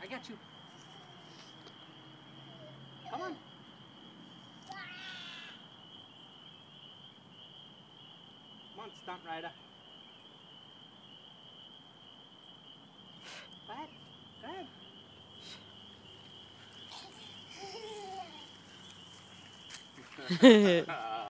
got you. Come on. Come on, stunt rider. Go ahead. Go ahead.